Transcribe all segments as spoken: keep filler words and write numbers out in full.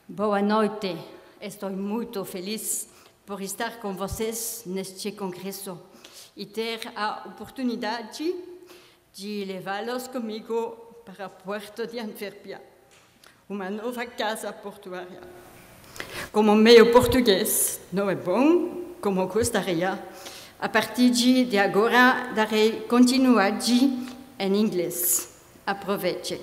Boa noite. Estou muito feliz por estar com vocês neste congresso e ter a oportunidade de levá-los comigo para o Porto de Antuérpia, uma nova casa portuária. Como meu português não é bom, como gostaria, a partir de agora darei continuidade em inglês. Aproveite.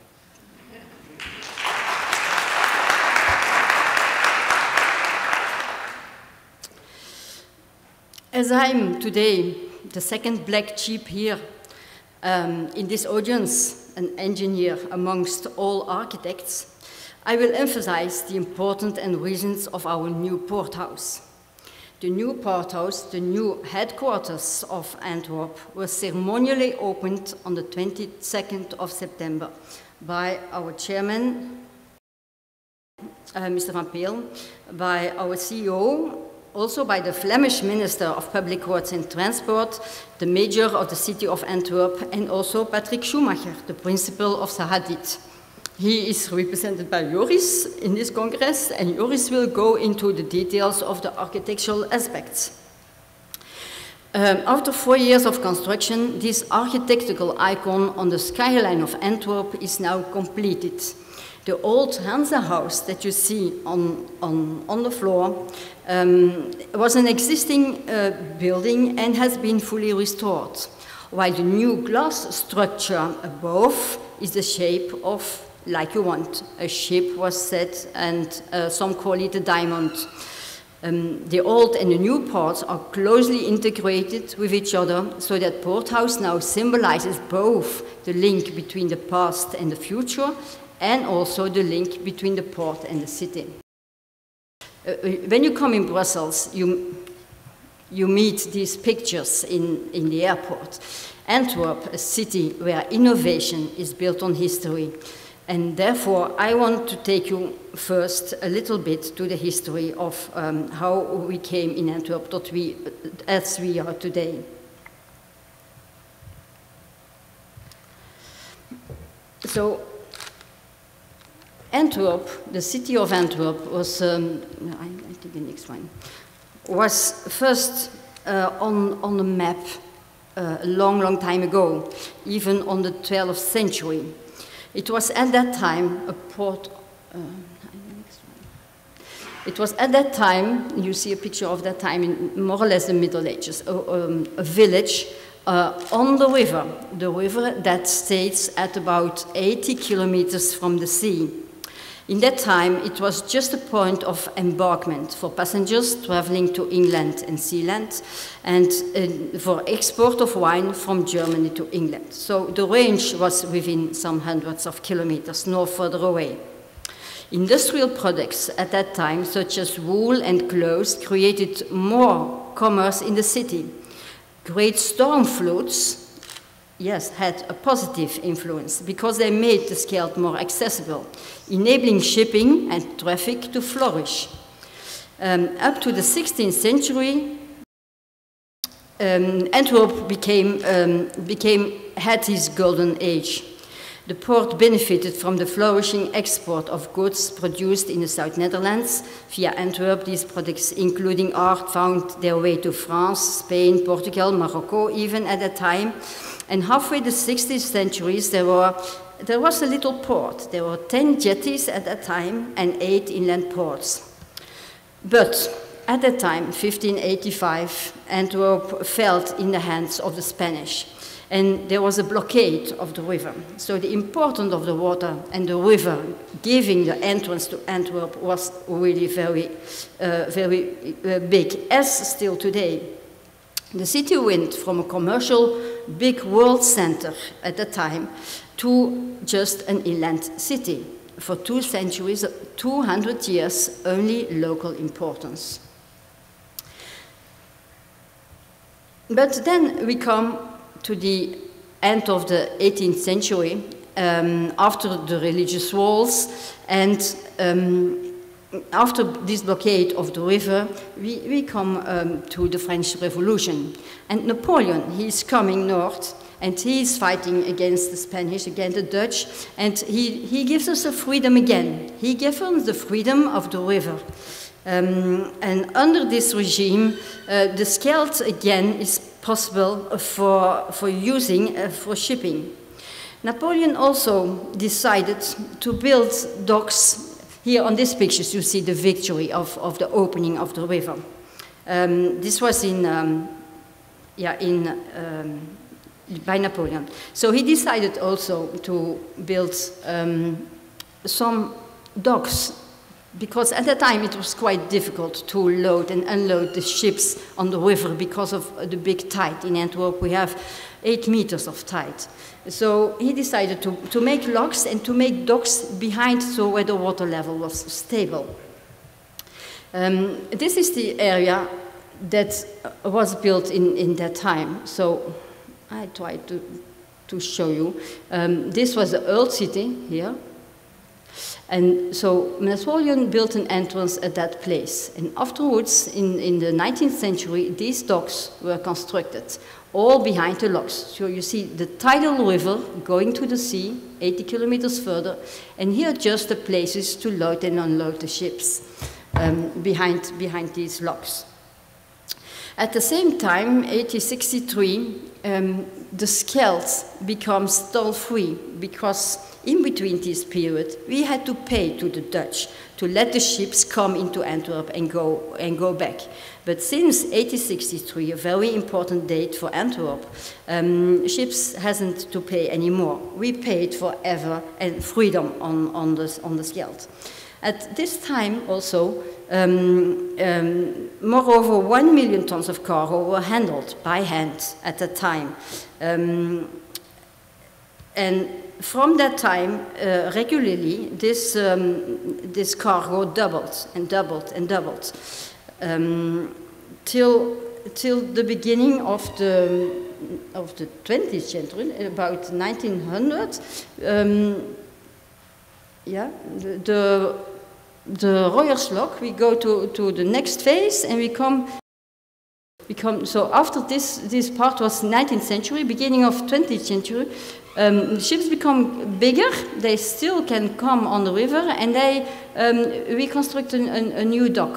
As I'm today the second black sheep here um, in this audience, an engineer amongst all architects, I will emphasize the importance and reasons of our new port house. The new port house, the new headquarters of Antwerp, was ceremonially opened on the twenty-second of September by our chairman, uh, Mister Van Peel, by our C E O, also by the Flemish Minister of Public Works and Transport, the Mayor of the City of Antwerp, and also Patrick Schumacher, the principal of Sahadit. He is represented by Joris in this Congress, and Joris will go into the details of the architectural aspects. Um, after four years of construction, this architectural icon on the skyline of Antwerp is now completed. The old Hansa house that you see on, on, on the floor um, was an existing uh, building and has been fully restored, while the new glass structure above is the shape of, like you want, a ship was set, and uh, some call it a diamond. Um, the old and the new parts are closely integrated with each other, so that Port House now symbolizes both the link between the past and the future, and also the link between the port and the city. Uh, when you come in Brussels, you, you meet these pictures in, in the airport. Antwerp, a city where innovation is built on history. And therefore, I want to take you first a little bit to the history of um, how we came in Antwerp that we, as we are today. So, Antwerp, the city of Antwerp, was, um, I, I take the next one, was first uh, on, on the map uh, a long, long time ago, even on the twelfth century. It was at that time a port, uh, it was at that time, you see a picture of that time in more or less the Middle Ages, a, um, a village uh, on the river, the river that stays at about eighty kilometers from the sea. In that time, it was just a point of embarkment for passengers traveling to England and Sealand, and uh, for export of wine from Germany to England. So the range was within some hundreds of kilometers, no further away. Industrial products at that time, such as wool and clothes, created more commerce in the city. Great storm floods, yes, had a positive influence because they made the Scheldt more accessible, enabling shipping and traffic to flourish. Um, up to the sixteenth century, um, Antwerp became, um, became, had his golden age. The port benefited from the flourishing export of goods produced in the South Netherlands. Via Antwerp, these products, including art, found their way to France, Spain, Portugal, Morocco, even at that time. And halfway the sixteenth centuries, there, were, there was a little port. There were ten jetties at that time and eight inland ports. But at that time, fifteen eighty-five, Antwerp fell in the hands of the Spanish. And there was a blockade of the river. So the importance of the water and the river giving the entrance to Antwerp was really very, uh, very uh, big, as still today. The city went from a commercial big world center at the time to just an inland city. For two centuries, two hundred years, only local importance. But then we come to the end of the eighteenth century, um, after the religious wars, and um, after this blockade of the river, we, we come um, to the French Revolution. And Napoleon, he is coming north, and he is fighting against the Spanish, against the Dutch, and he, he gives us the freedom again. He gives us the freedom of the river. Um, and under this regime, uh, the Scheldt again is possible for, for using uh, for shipping. Napoleon also decided to build docks. Here on these pictures you see the victory of, of the opening of the river. Um, this was in, um, yeah, in, um, by Napoleon. So he decided also to build um, some docks, because at that time it was quite difficult to load and unload the ships on the river because of the big tide. In Antwerp we have eight meters of tide. So he decided to, to make locks and to make docks behind, so where the water level was stable. Um, this is the area that was built in, in that time. So I tried to, to show you. Um, this was the old city here. And so Napoleon built an entrance at that place. And afterwards, in, in the nineteenth century, these docks were constructed, all behind the locks. So you see the tidal river going to the sea, eighty kilometers further, and here just the places to load and unload the ships um, behind, behind these locks. At the same time, eighteen sixty-three, um, the Scheldt becomes toll-free, because in between this period, we had to pay to the Dutch to let the ships come into Antwerp and go, and go back. But since eighteen sixty-three, a very important date for Antwerp, um, ships hasn't to pay anymore. We paid forever and freedom on, on, the, on the Scheldt. At this time also, um, um, moreover, one million tons of cargo were handled by hand at that time. Um, and from that time, uh, regularly, this, um, this cargo doubled and doubled and doubled um, till, till the beginning of the, of the twentieth century, about nineteen hundred. Um, yeah, the, the, the Royerslock, we go to, to the next phase and we come, we come so after this, this part was nineteenth century, beginning of twentieth century, Um, ships become bigger, they still can come on the river, and they um, reconstruct a, a, a new dock.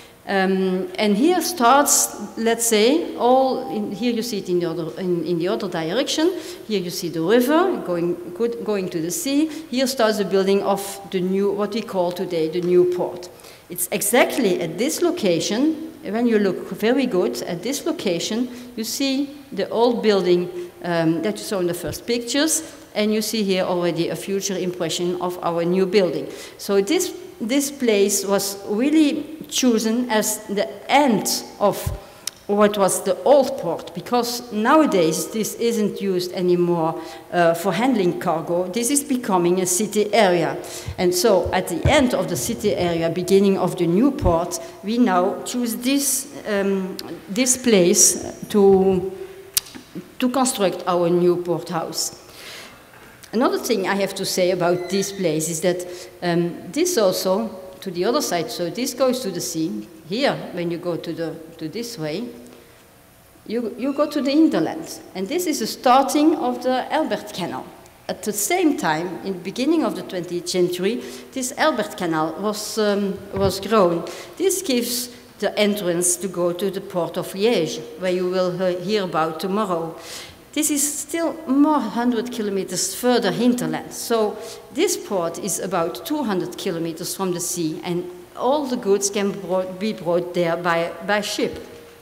Um, and here starts, let's say, all, in, here you see it in the, other, in, in the other direction, here you see the river going, going to the sea, here starts the building of the new, what we call today the new port. It's exactly at this location, when you look very good at this location, you see the old building um, that you saw in the first pictures, and you see here already a future impression of our new building. So this, this place was really chosen as the end of what was the old port, because nowadays this isn't used anymore uh, for handling cargo. This is becoming a city area. And so at the end of the city area, beginning of the new port, we now choose this, um, this place to, to construct our new port house. Another thing I have to say about this place is that um, this also, to the other side, so this goes to the sea. Here, when you go to, the, to this way, you, you go to the hinterland. And this is the starting of the Albert Canal. At the same time, in the beginning of the twentieth century, this Albert Canal was, um, was grown. This gives the entrance to go to the port of Liège, where you will hear about tomorrow. This is still more one hundred kilometers further hinterland. So this port is about two hundred kilometers from the sea, and all the goods can brought, be brought there by, by ship.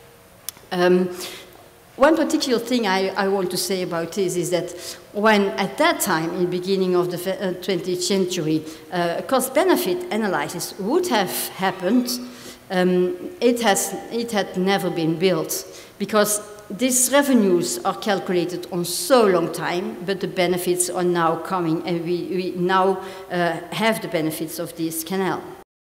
Um, one particular thing I, I want to say about this is that when at that time, in the beginning of the twentieth century, uh, cost-benefit analysis would have happened, um, it, has, it had never been built, because these revenues are calculated on so long time, but the benefits are now coming, and we, we now uh, have the benefits of this canal.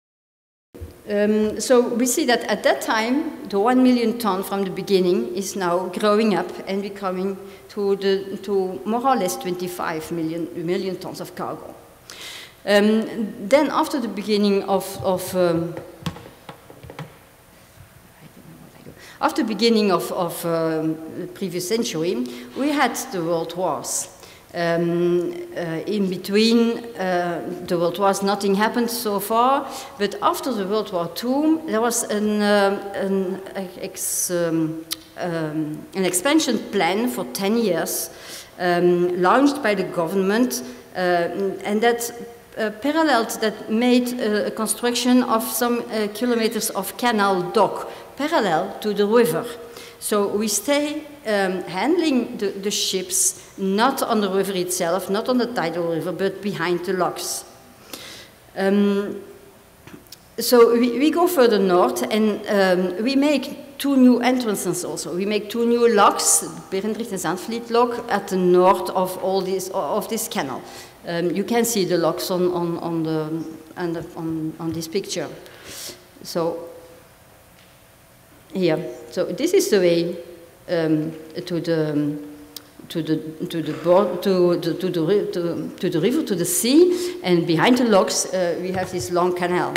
Um, so we see that at that time, the one million ton from the beginning is now growing up and becoming to, the, to more or less twenty-five million, million tons of cargo. Um, then after the beginning of, of um, After the beginning of, of um, the previous century, we had the World Wars. Um, uh, in between uh, the World Wars, nothing happened so far, but after the World War Two, there was an, uh, an, ex, um, um, an expansion plan for ten years, um, launched by the government, uh, and that uh, paralleled, that made uh, a construction of some uh, kilometers of canal dock, parallel to the river. So we stay um, handling the, the ships, not on the river itself, not on the tidal river, but behind the locks. Um, so we, we go further north, and um, we make two new entrances also. We make two new locks, Berendrecht and Zandvliet lock, at the north of all this of this canal. Um, you can see the locks on on on the, on, the on, on this picture. So. Here, so this is the way um, to the to the to the board to the to the to, to the river, to the sea, and behind the locks uh, we have this long canal.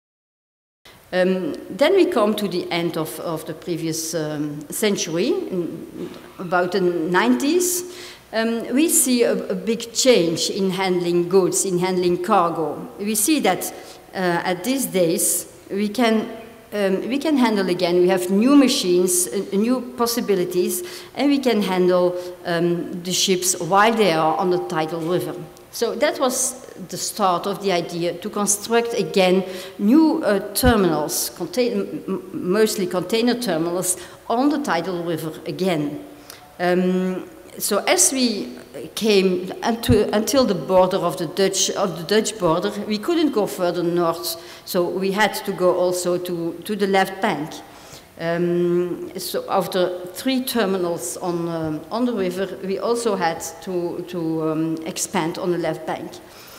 Um, then we come to the end of, of the previous um, century, in about the nineties. Um, we see a, a big change in handling goods, in handling cargo. We see that uh, at these days we can. Um, we can handle again, we have new machines, uh, new possibilities, and we can handle um, the ships while they are on the tidal river. So that was the start of the idea to construct again new uh, terminals, contain mostly container terminals, on the tidal river again. Um, so as we came unto, until the border of the Dutch of the Dutch border, we couldn't go further north, so we had to go also to, to the left bank. Um, so after three terminals on um, on the river, we also had to to um, expand on the left bank.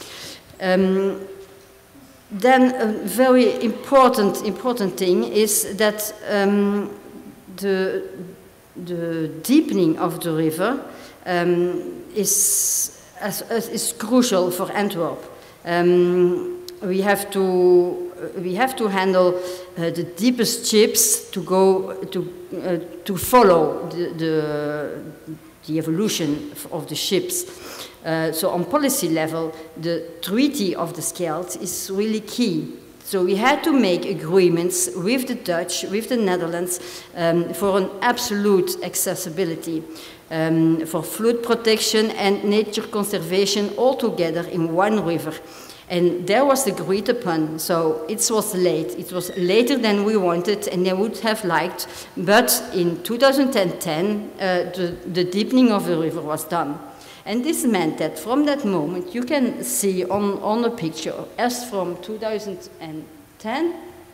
Um, then a very important important thing is that um, the the deepening of the river um, is, as, as, is crucial for Antwerp. Um, we have to we have to handle uh, the deepest ships to go to uh, to follow the, the the evolution of the ships. Uh, so on policy level, the Treaty of the Scheldt is really key. So we had to make agreements with the Dutch, with the Netherlands, um, for an absolute accessibility, um, for flood protection and nature conservation all together in one river. And that was agreed upon, so it was late. It was later than we wanted and they would have liked, but in two thousand ten, uh, the, the deepening of the river was done. And this meant that from that moment, you can see on, on the picture, as from two thousand ten,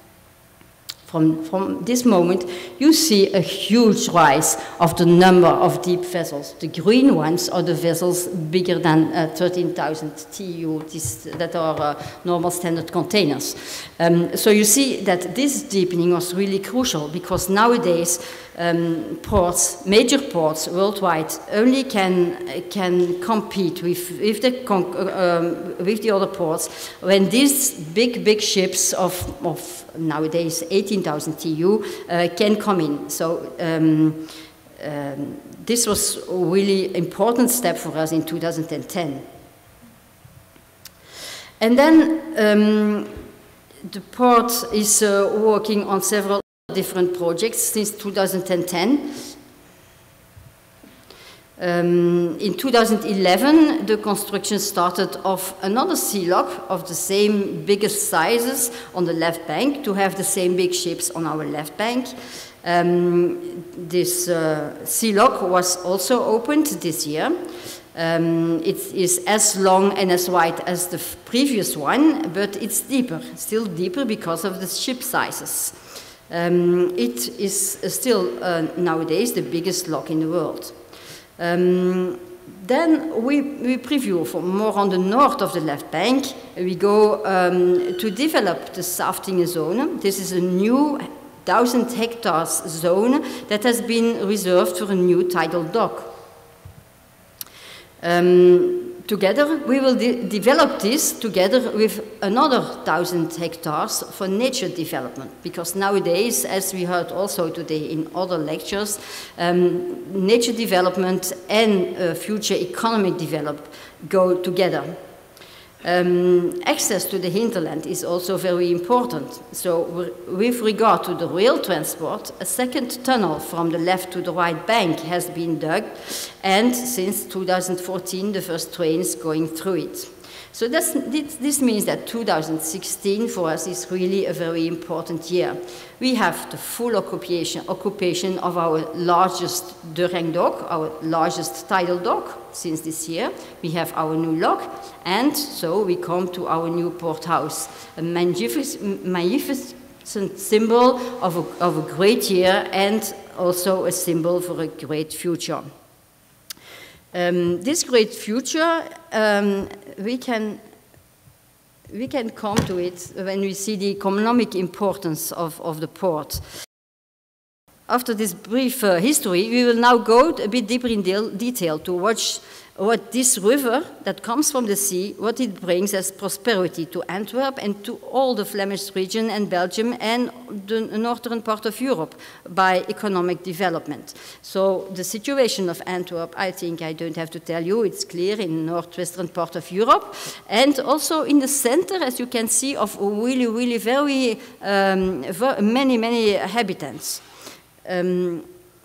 from, from this moment, you see a huge rise of the number of deep vessels. The green ones are the vessels bigger than uh, thirteen thousand T E U, this, that are uh, normal standard containers. Um, so you see that this deepening was really crucial, because nowadays um, ports, major ports worldwide, only can can compete with with the con um, with the other ports when these big big ships of of nowadays eighteen thousand T E U uh, can come in. So um, um, this was a really important step for us in two thousand ten. And then um, the port is uh, working on several different projects since two thousand ten. Um, in two thousand eleven, the construction started of another sea lock of the same biggest sizes on the left bank to have the same big ships on our left bank. Um, this uh, sea lock was also opened this year. Um, it is as long and as wide as the previous one, but it's deeper, still deeper because of the ship sizes. Um, it is still uh, nowadays the biggest lock in the world. Um, then we, we preview for more on the north of the left bank. We go um, to develop the Saftingen zone. This is a new thousand hectares zone that has been reserved for a new tidal dock. Um, together, we will de develop this together with another thousand hectares for nature development. Because nowadays, as we heard also today in other lectures, um, nature development and uh, future economic development go together. Um, access to the hinterland is also very important. So with regard to the rail transport, a second tunnel from the left to the right bank has been dug, and since two thousand fourteen the first trains going through it. So that's, this means that two thousand sixteen for us is really a very important year. We have the full occupation, occupation of our largest Durang dock, our largest tidal dock since this year. We have our new lock, and so we come to our new port house, a magnificent, magnificent symbol of a, of a great year and also a symbol for a great future. Um, this great future, um, we can we can come to it when we see the economic importance of, of the port. After this brief uh, history, we will now go a bit deeper in de detail to watch what this river that comes from the sea, what it brings as prosperity to Antwerp and to all the Flemish region and Belgium and the northern part of Europe by economic development. So the situation of Antwerp, I think I don't have to tell you, it's clear in the northwestern part of Europe, and also in the center, as you can see, of really, really very um, many, many habitants. Um,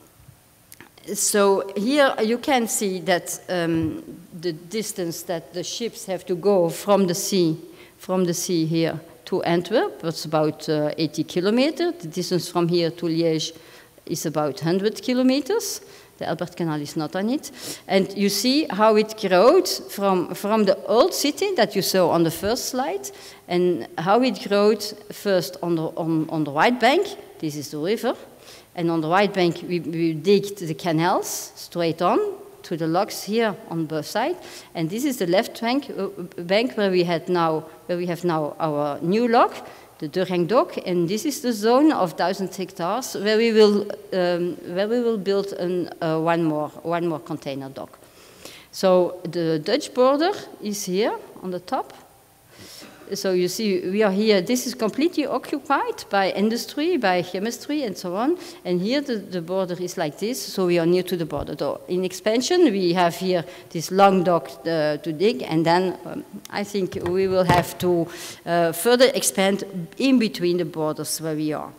So here you can see that um, the distance that the ships have to go from the sea, from the sea here to Antwerp, it's about uh, eighty kilometers. The distance from here to Liège is about one hundred kilometers. The Albert Canal is not on it. And you see how it growed from, from the old city that you saw on the first slide, and how it growed first on the, on, on the right bank. This is the river. And on the right bank, we, we digged the canals straight on to the locks here on both sides. And this is the left bank, uh, bank where we had now, where we have now our new lock, the Durang dock. And this is the zone of thousand hectares where we will, um, where we will build an, uh, one more, one more container dock. So the Dutch border is here on the top. So you see, we are here, this is completely occupied by industry, by chemistry, and so on. And here the, the border is like this, so we are near to the border. So in expansion, we have here this long dock uh, to dig, and then um, I think we will have to uh, further expand in between the borders where we are.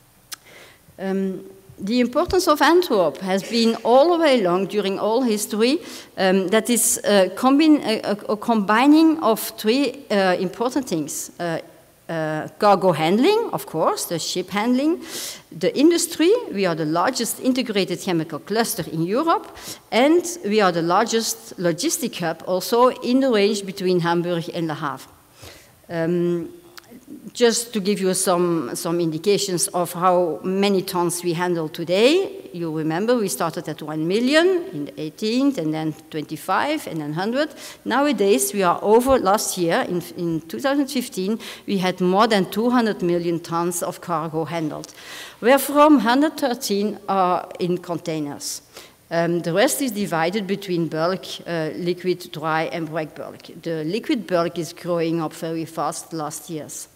Um, The importance of Antwerp has been all the way along during all history. Um, that is a, combine, a, a combining of three uh, important things. Uh, uh, cargo handling, of course, the ship handling. The industry, we are the largest integrated chemical cluster in Europe. And we are the largest logistic hub also in the range between Hamburg and Le Havre. Um, Just to give you some, some indications of how many tons we handle today, you remember we started at one million in the eighteenth, and then twenty-five, and then one hundred. Nowadays, we are over, last year, in, in two thousand fifteen, we had more than two hundred million tons of cargo handled, wherefrom one hundred thirteen are in containers. Um, the rest is divided between bulk, uh, liquid, dry, and break bulk. The liquid bulk is growing up very fast last years.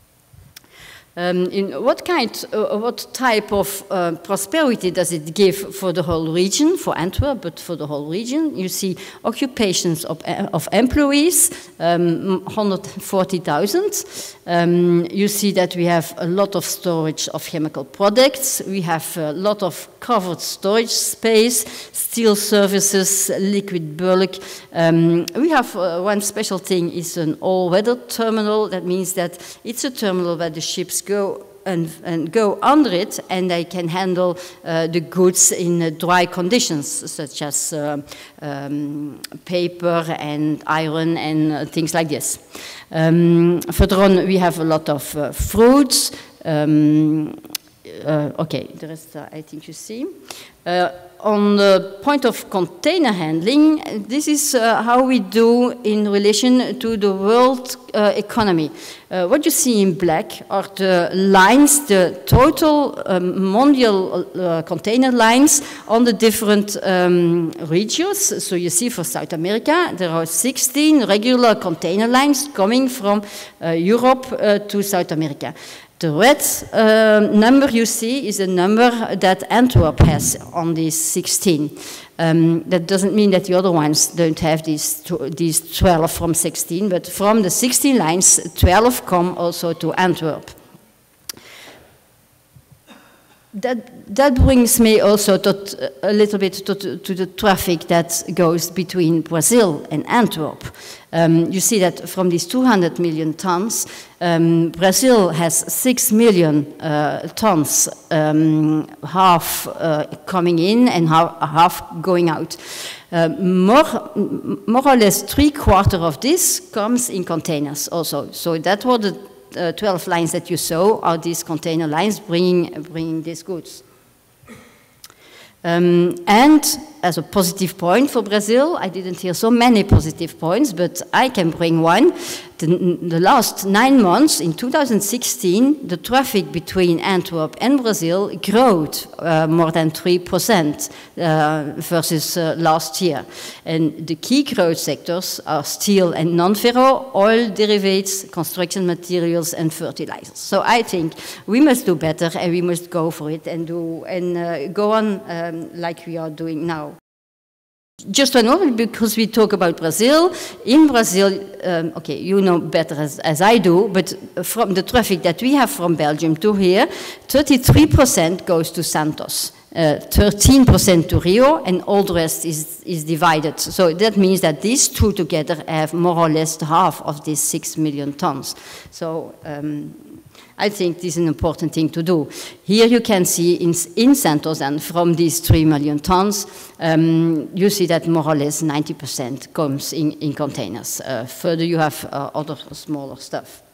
Um, in what kind, uh, what type of uh, prosperity does it give for the whole region, for Antwerp, but for the whole region? You see occupations of, uh, of employees, um, one hundred forty thousand. Um, you see that we have a lot of storage of chemical products. We have a lot of covered storage space, steel services, liquid bulk. Um, we have uh, one special thing is an all-weather terminal. That means that it's a terminal where the ships go and, and go under it, and they can handle uh, the goods in uh, dry conditions, such as uh, um, paper and iron and uh, things like this. Um, further on, we have a lot of uh, fruits, um, uh, okay, the rest uh, I think you see. Uh, on the point of container handling, this is uh, how we do in relation to the world uh, economy. Uh, what you see in black are the lines, the total um, mondial uh, container lines on the different um, regions. So you see for South America, there are sixteen regular container lines coming from uh, Europe uh, to South America. The red uh, number you see is a number that Antwerp has on these sixteen. Um, that doesn't mean that the other ones don't have these, these twelve from sixteen, but from the sixteen lines, twelve come also to Antwerp. That, that brings me also to, a little bit to, to the traffic that goes between Brazil and Antwerp. Um, you see that from these two hundred million tons, um, Brazil has six million uh, tons, um, half uh, coming in and half, half going out. Uh, more, more or less three quarters of this comes in containers also. So that were the Uh, twelve lines that you saw are these container lines bringing, bringing these goods. Um, and as a positive point for Brazil, I didn't hear so many positive points, but I can bring one. The, the last nine months, in two thousand sixteen, the traffic between Antwerp and Brazil growed uh, more than three percent uh, versus uh, last year. And the key growth sectors are steel and non-ferro, oil derivatives, construction materials, and fertilizers. So I think we must do better, and we must go for it and, do, and uh, go on um, like we are doing now. Just one overview, because we talk about Brazil. In Brazil, um, okay, you know better as, as I do, but from the traffic that we have from Belgium to here, thirty-three percent goes to Santos, uh, thirteen percent to Rio, and all the rest is, is divided. So that means that these two together have more or less half of these six million tons. So um, I think this is an important thing to do. Here you can see in, in Santos, and from these three million tons, um, you see that more or less ninety percent comes in, in containers. Uh, further, you have uh, other smaller stuff.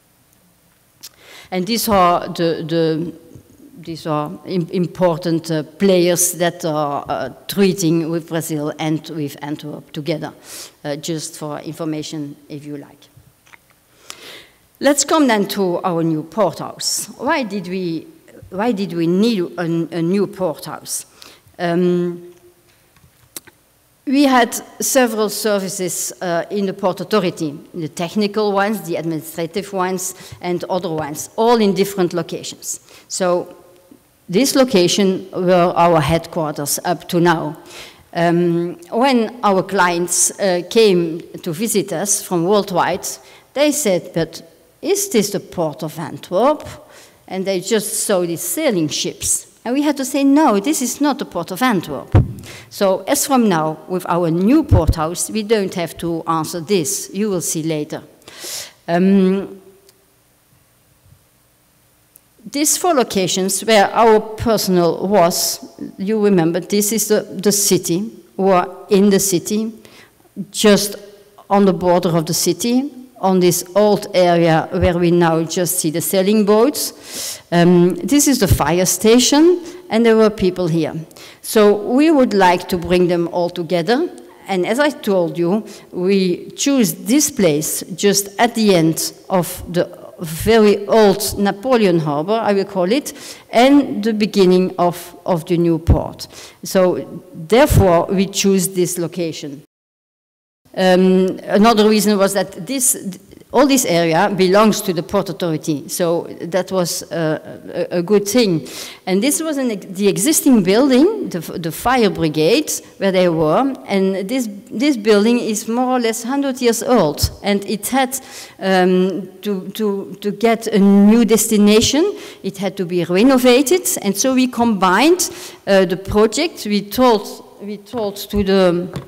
And these are the, the these are important uh, players that are uh, treating with Brazil and with Antwerp together, uh, just for information if you like. Let's come then to our new port house. Why did we, why did we need a, a new port house? Um, we had several services uh, in the Port Authority, the technical ones, the administrative ones, and other ones, all in different locations. So this location were our headquarters up to now. Um, when our clients uh, came to visit us from worldwide, they said, but is this the port of Antwerp? And they just saw these sailing ships. And we had to say, no, this is not the port of Antwerp. So as from now, with our new port house, we don't have to answer this. You will see later. Um, these four locations where our personnel was, you remember, this is the, the city, or in the city, just on the border of the city, on this old area where we now just see the sailing boats. Um, this is the fire station, and there were people here. So we would like to bring them all together, and as I told you, we choose this place just at the end of the very old Napoleon Harbor, I will call it, and the beginning of, of the new port. So therefore, we choose this location. Um, another reason was that this, all this area belongs to the Port Authority, so that was uh, a, a good thing. And this was an, the existing building, the, the fire brigade, where they were, and this, this building is more or less one hundred years old, and it had um, to, to, to get a new destination, it had to be renovated, and so we combined uh, the project. We told, we told to the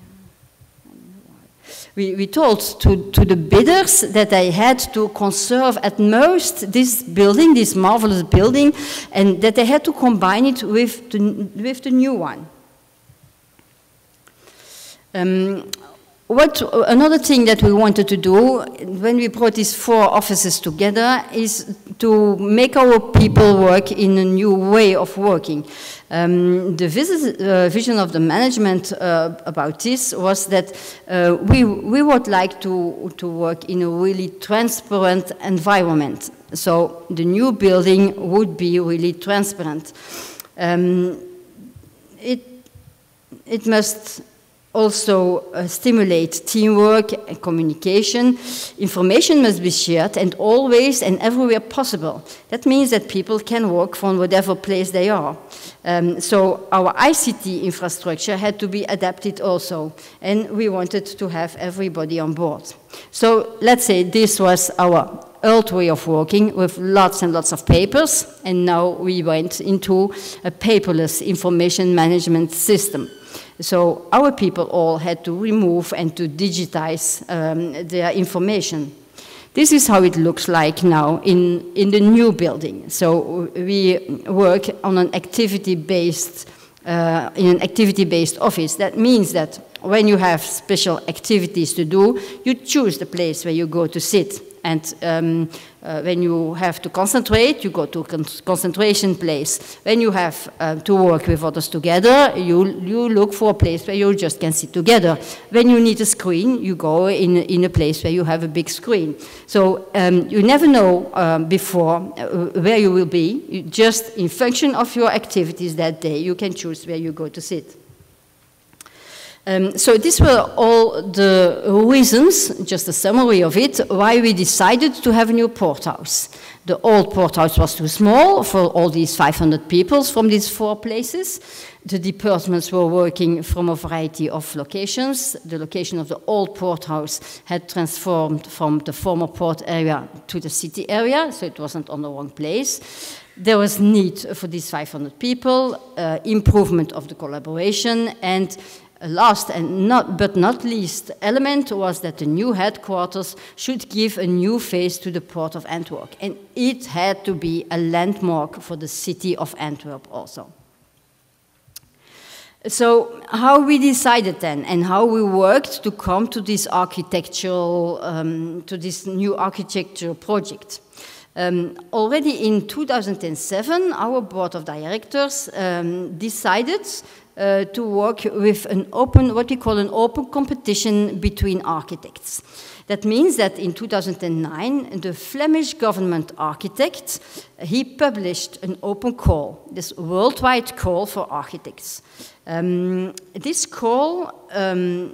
We, we told to, to the bidders that they had to conserve at most this building, this marvelous building, and that they had to combine it with the, with the new one. Um, what, another thing that we wanted to do when we brought these four offices together is to make our people work in a new way of working. Um, the visit, uh, vision of the management uh, about this was that uh, we, we would like to, to work in a really transparent environment. So the new building would be really transparent. Um, it, it must also uh, stimulate teamwork and communication. Information must be shared and always and everywhere possible. That means that people can work from whatever place they are. Um, so our I C T infrastructure had to be adapted also, and we wanted to have everybody on board. So let's say this was our old way of working with lots and lots of papers, and now we went into a paperless information management system. So our people all had to remove and to digitize um, their information. This is how it looks like now in, in the new building. So we work on an activity-based, uh, in an activity-based office. That means that when you have special activities to do, you choose the place where you go to sit. And um, uh, when you have to concentrate, you go to a con concentration place. When you have uh, to work with others together, you, you look for a place where you just can sit together. When you need a screen, you go in, in a place where you have a big screen. So um, you never know um, before uh, where you will be. You just in function of your activities that day, you can choose where you go to sit. Um, so these were all the reasons, just a summary of it, why we decided to have a new porthouse. The old porthouse was too small for all these five hundred people from these four places. The departments were working from a variety of locations. The location of the old porthouse had transformed from the former port area to the city area, so it wasn't on the wrong place. There was need for these five hundred people, uh, improvement of the collaboration, and last and not, but not least element was that the new headquarters should give a new face to the Port of Antwerp. And it had to be a landmark for the city of Antwerp also. So how we decided then and how we worked to come to this architectural, um, to this new architectural project. Um, already in two thousand seven, our board of directors um, decided Uh, to work with an open, what we call an open competition between architects. That means that in two thousand nine, the Flemish government architect, he published an open call, this worldwide call for architects. Um, this call um,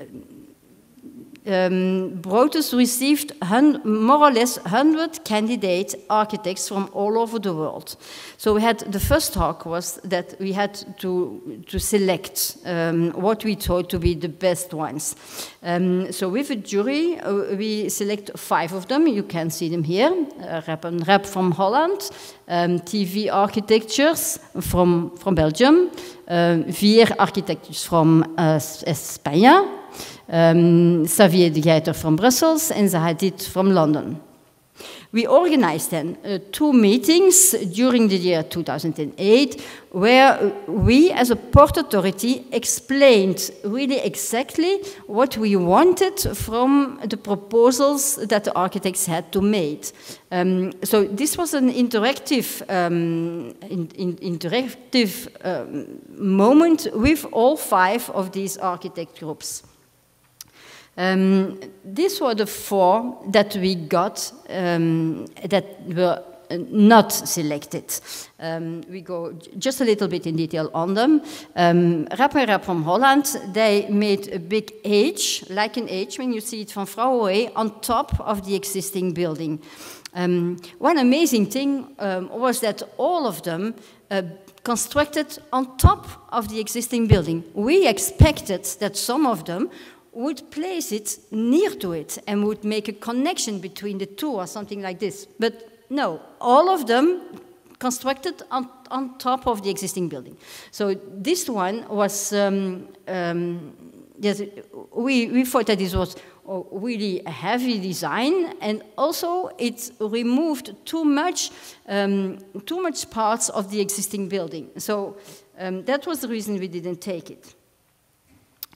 Um, Brotus received more or less one hundred candidate architects from all over the world. So we had, the first talk was that we had to, to select um, what we thought to be the best ones. Um, so with a jury, uh, we select five of them. You can see them here. Uh, Rep and Rep from Holland, um, T V Architectures from, from Belgium, uh, Vier Architectures from uh, Spain, Um, Xavier de Geiter from Brussels and Zahadid from London. We organized then uh, two meetings during the year two thousand eight where we as a port authority explained really exactly what we wanted from the proposals that the architects had to make. Um, so this was an interactive, um, in, in, interactive um, moment with all five of these architect groups. Um, these were the four that we got um, that were not selected. Um, we go just a little bit in detail on them. Um, Rep and Rep from Holland, they made a big H, like an H when you see it from far away, on top of the existing building. Um, one amazing thing um, was that all of them uh, constructed on top of the existing building. We expected that some of them would place it near to it and would make a connection between the two or something like this. But no, all of them constructed on, on top of the existing building. So this one was, um, um, yes, we, we thought that this was a really a heavy design, and also it removed too much, um, too much parts of the existing building. So um, that was the reason we didn't take it.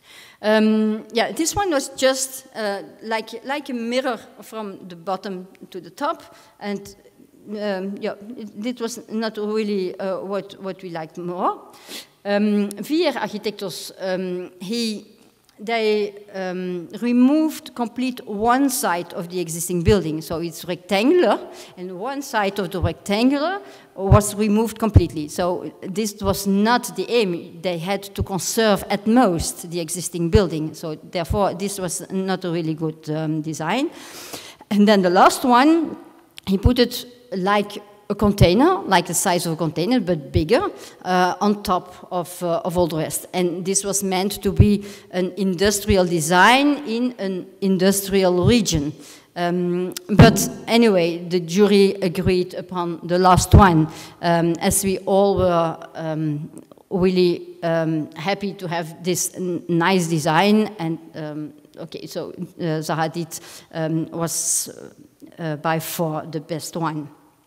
Um, yeah, this one was just uh, like, like a mirror from the bottom to the top, and um, yeah, it, it was not really uh, what, what we liked more. Um, Vier Architectos, um, he, they um, removed complete one side of the existing building, so it's rectangular, and one side of the rectangular was removed completely. So this was not the aim. They had to conserve at most the existing building. So therefore, this was not a really good um, design. And then the last one, he put it like a container, like the size of a container, but bigger, uh, on top of, uh, of all the rest. And this was meant to be an industrial design in an industrial region. Um, but anyway, the jury agreed upon the last one, um, as we all were um, really um, happy to have this nice design. And um, okay, so uh, Zaha Hadid um, was uh, by far the best one.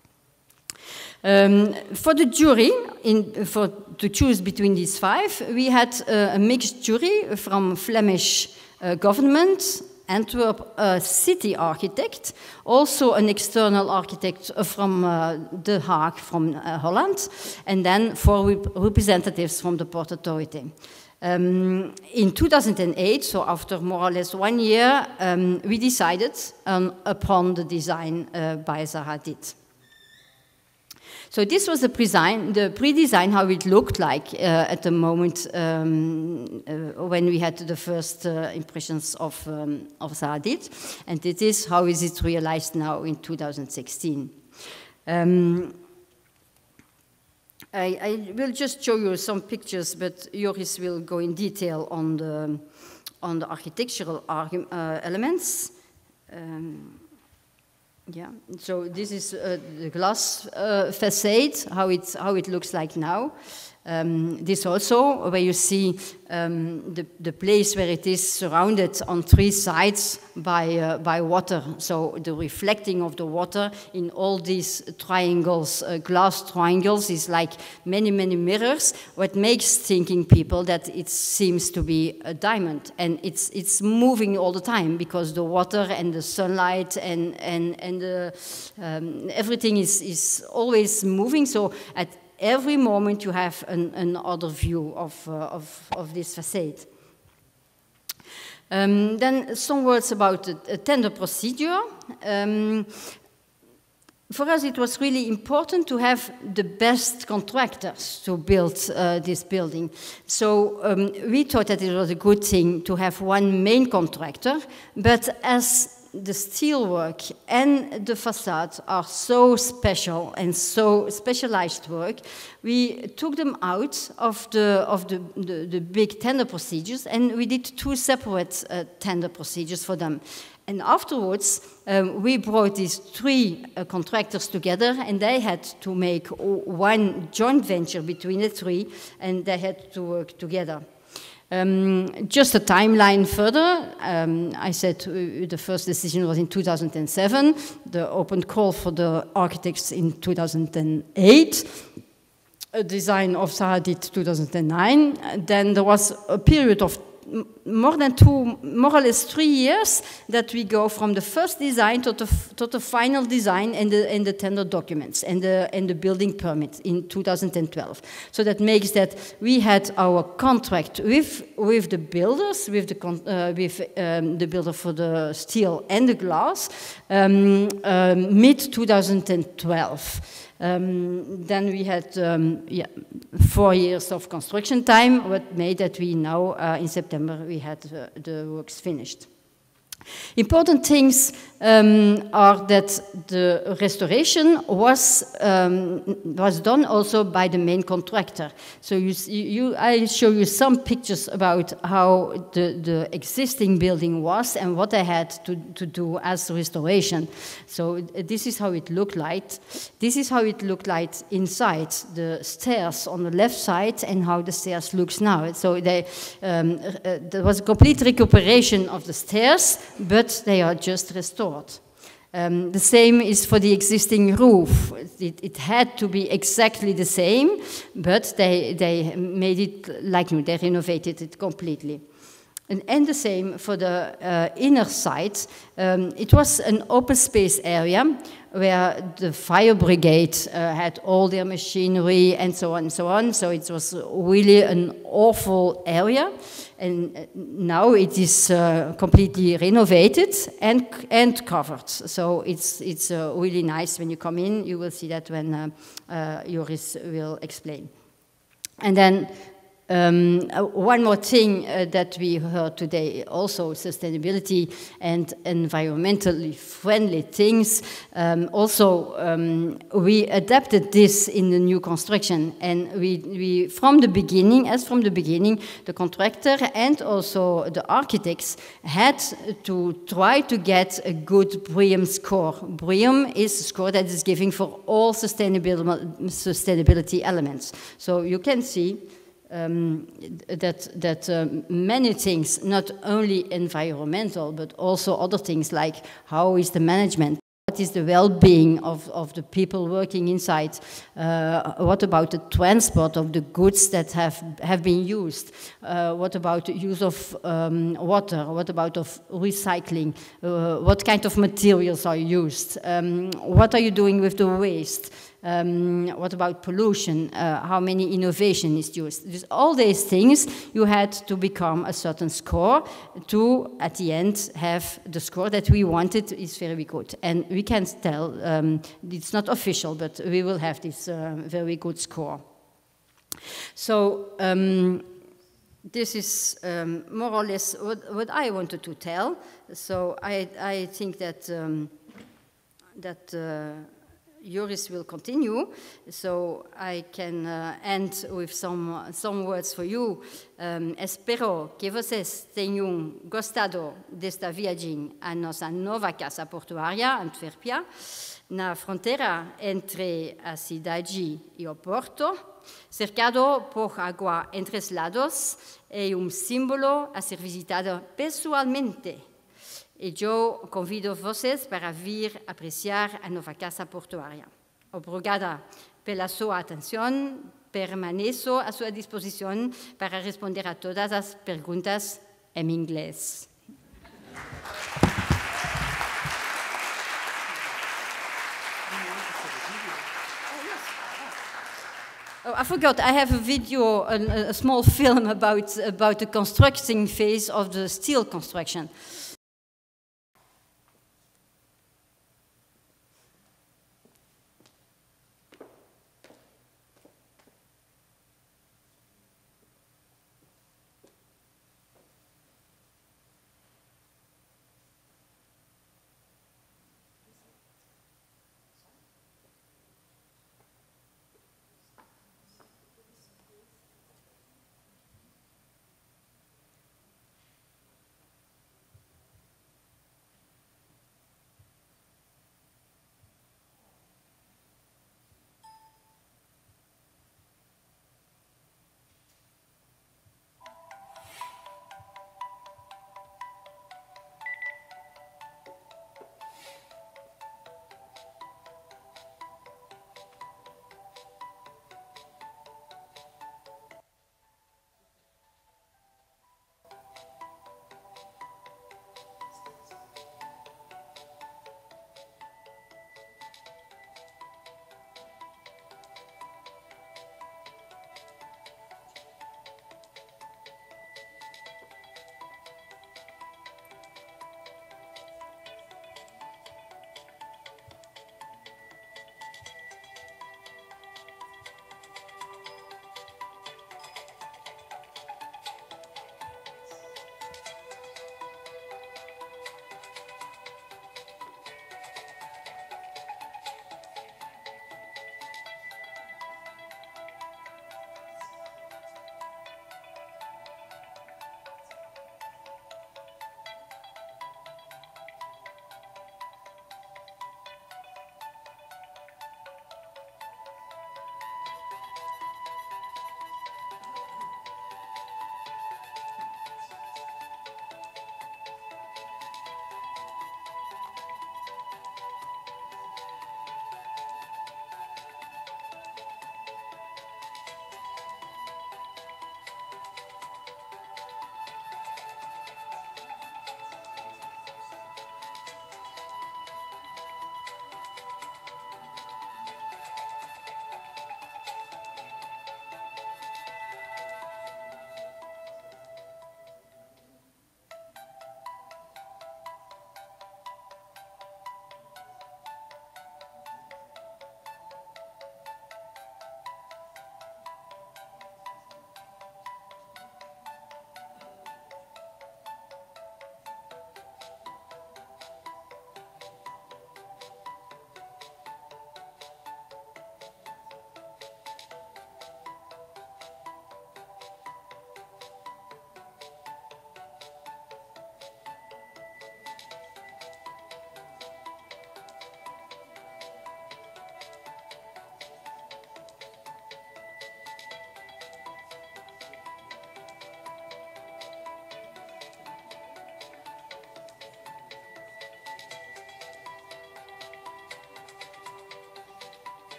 Um, for the jury, in, for, to choose between these five, we had uh, a mixed jury from Flemish uh, government, Antwerp uh, city architect, also an external architect from uh, The Hague, from uh, Holland, and then four rep representatives from the Port Authority. Um, in two thousand eight, so after more or less one year, um, we decided um, upon the design uh, by Zaha Hadid. So this was the pre-design, the pre-design, how it looked like uh, at the moment um, uh, when we had the first uh, impressions of, um, of Zaha Hadid. And this is how is it realized now in two thousand sixteen. Um, I, I will just show you some pictures, but Joris will go in detail on the, on the architectural uh, elements. Um, Yeah, so this is uh, the glass uh, facade, how it, how it looks like now. Um, this also, where you see um, the, the place where it is surrounded on three sides by, uh, by water. So the reflecting of the water in all these triangles, uh, glass triangles, is like many, many mirrors, what makes thinking people that it seems to be a diamond. And it's, it's moving all the time because the water and the sunlight and, and, and the, um, everything is, is always moving. So at every moment you have an, another view of, uh, of, of this facade. Um, then some words about the, the tender procedure. Um, for us it was really important to have the best contractors to build uh, this building. So um, we thought that it was a good thing to have one main contractor, but as the steelwork and the facade are so special and so specialized work, we took them out of the, of the, the, the big tender procedures, and we did two separate uh, tender procedures for them. And afterwards, um, we brought these three uh, contractors together, and they had to make one joint venture between the three, and they had to work together. Um, just a timeline further, um, I said uh, the first decision was in two thousand seven, the open call for the architects in two thousand eight, a design of Zaha Hadid two thousand nine, then there was a period of more than two, more or less three years that we go from the first design to the, to the final design and the, and the tender documents and the, and the building permit in two thousand twelve. So that makes that we had our contract with, with the builders, with, the, uh, with um, the builder for the steel and the glass, um, um, mid two thousand twelve. Um, then we had um, yeah, four years of construction time, what made that we now, uh, in September, we had uh, the works finished. Important things um, are that the restoration was, um, was done also by the main contractor. So you, you, I show you some pictures about how the, the existing building was and what I had to, to do as restoration. So this is how it looked like. This is how it looked like inside, the stairs on the left side and how the stairs looks now. So they, um, uh, there was a complete recuperation of the stairs, but they are just restored. Um, the same is for the existing roof. It, it had to be exactly the same, but they, they made it like new. They renovated it completely. And, and the same for the uh, inner side. Um, it was an open space area where the fire brigade uh, had all their machinery and so on and so on. So it was really an awful area. And now it is uh, completely renovated and, and covered. So it's, it's uh, really nice when you come in. You will see that when uh, uh, Joris will explain. And then Um, uh, one more thing uh, that we heard today, also sustainability and environmentally friendly things. Um, also, um, we adapted this in the new construction, and we, we, from the beginning, as from the beginning, the contractor and also the architects had to try to get a good BREEAM score. BREEAM is a score that is given for all sustainability, sustainability elements. So you can see Um, that, that um, many things, not only environmental, but also other things like how is the management, what is the well-being of, of the people working inside, uh, what about the transport of the goods that have, have been used, uh, what about the use of um, water, what about of recycling, uh, what kind of materials are used, um, what are you doing with the waste. Um, what about pollution? Uh, how many innovation is used? Just all these things you had to become a certain score to, at the end, have the score that we wanted is very good. And we can tell, um, it's not official, but we will have this uh, very good score. So um, this is um, more or less what, what I wanted to tell. So I, I think that, um, that uh, Joris will continue, so I can uh, end with some, some words for you. Um, espero que vocês tenham gostado desta viagem à nossa nova casa portuária, Antwerpia, na fronteira entre a cidade e o porto, cercado por água entre os lados, é um símbolo a ser visitado pessoalmente. E eu convido vocês para vir apreciar a nova casa portuária. Obrigada pela sua atenção. Permaneço à sua disposição para responder a todas as perguntas em inglês. Oh, I forgot, I have a video, a, a small film about, about the constructing phase of the steel construction.